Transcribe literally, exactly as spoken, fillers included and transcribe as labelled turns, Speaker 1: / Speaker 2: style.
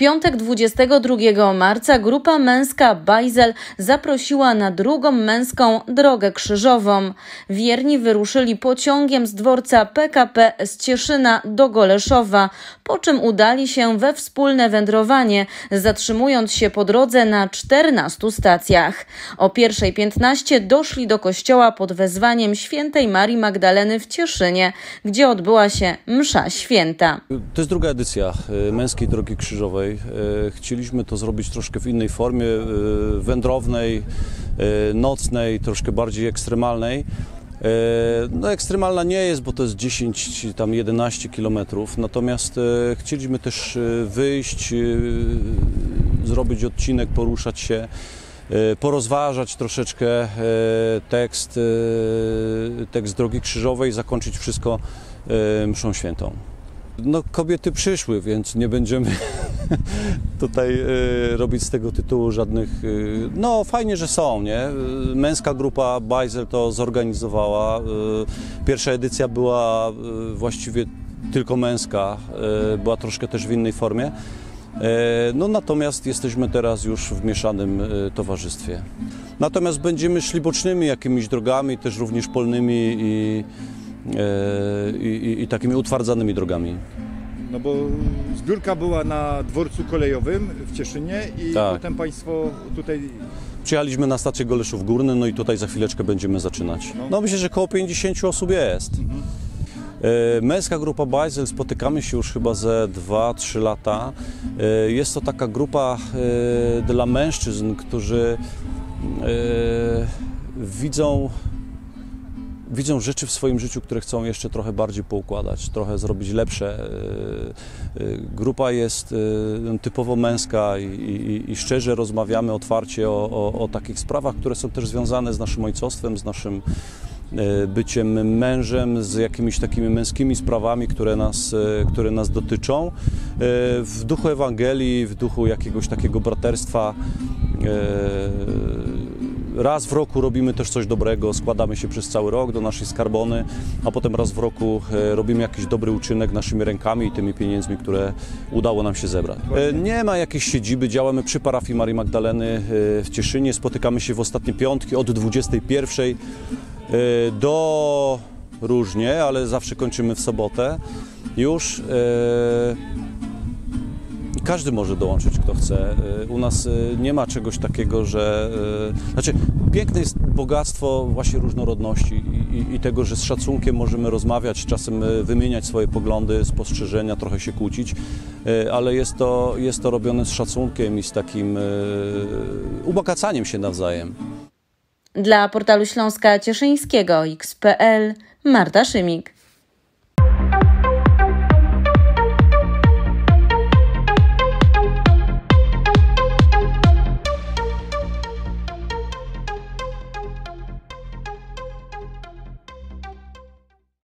Speaker 1: piątek dwudziestego drugiego marca grupa męska Bajzel zaprosiła na drugą męską drogę krzyżową. Wierni wyruszyli pociągiem z dworca P K P z Cieszyna do Goleszowa, po czym udali się we wspólne wędrowanie, zatrzymując się po drodze na czternastu stacjach. O pierwszej piętnaście doszli do kościoła pod wezwaniem świętej Marii Magdaleny w Cieszynie, gdzie odbyła się msza święta.
Speaker 2: To jest druga edycja Męskiej Drogi Krzyżowej. Chcieliśmy to zrobić troszkę w innej formie, wędrownej, nocnej, troszkę bardziej ekstremalnej. No ekstremalna nie jest, bo to jest dziesięć, tam jedenaście kilometrów, natomiast chcieliśmy też wyjść, zrobić odcinek, poruszać się, porozważać troszeczkę tekst, tekst Drogi Krzyżowej, zakończyć wszystko mszą świętą. No kobiety przyszły, więc nie będziemy tutaj robić z tego tytułu żadnych... No fajnie, że są, nie? Męska grupa Bajzel to zorganizowała. Pierwsza edycja była właściwie tylko męska, była troszkę też w innej formie. No natomiast jesteśmy teraz już w mieszanym towarzystwie. Natomiast będziemy szli bocznymi jakimiś drogami, też również polnymi i, i, i, i takimi utwardzanymi drogami.
Speaker 3: No bo zbiórka była na dworcu kolejowym w Cieszynie i tak. Potem Państwo tutaj...
Speaker 2: Przyjechaliśmy na stację Goleszów Górny, no i tutaj za chwileczkę będziemy zaczynać. No, no myślę, że około pięćdziesiąt osób jest. Mhm. Męska grupa Bajzel, spotykamy się już chyba ze dwa trzy lata. Jest to taka grupa dla mężczyzn, którzy widzą, widzą rzeczy w swoim życiu, które chcą jeszcze trochę bardziej poukładać, trochę zrobić lepsze. Grupa jest typowo męska i, i, i szczerze rozmawiamy otwarcie o, o, o takich sprawach, które są też związane z naszym ojcostwem, z naszym byciem mężem, z jakimiś takimi męskimi sprawami, które nas, które nas dotyczą. W duchu Ewangelii, w duchu jakiegoś takiego braterstwa. Raz w roku robimy też coś dobrego, składamy się przez cały rok do naszej skarbony, a potem raz w roku robimy jakiś dobry uczynek naszymi rękami i tymi pieniędzmi, które udało nam się zebrać. Nie ma jakiejś siedziby, działamy przy parafii Marii Magdaleny w Cieszynie, spotykamy się w ostatnie piątki od dwudziestej pierwszej do różnie, ale zawsze kończymy w sobotę już. Każdy może dołączyć, kto chce. U nas nie ma czegoś takiego, że... Znaczy, piękne jest bogactwo właśnie różnorodności i, i, i tego, że z szacunkiem możemy rozmawiać, czasem wymieniać swoje poglądy, spostrzeżenia, trochę się kłócić, ale jest to, jest to robione z szacunkiem i z takim ubogacaniem się nawzajem.
Speaker 1: Dla portalu Śląska Cieszyńskiego X kropka P L Marta Szymik.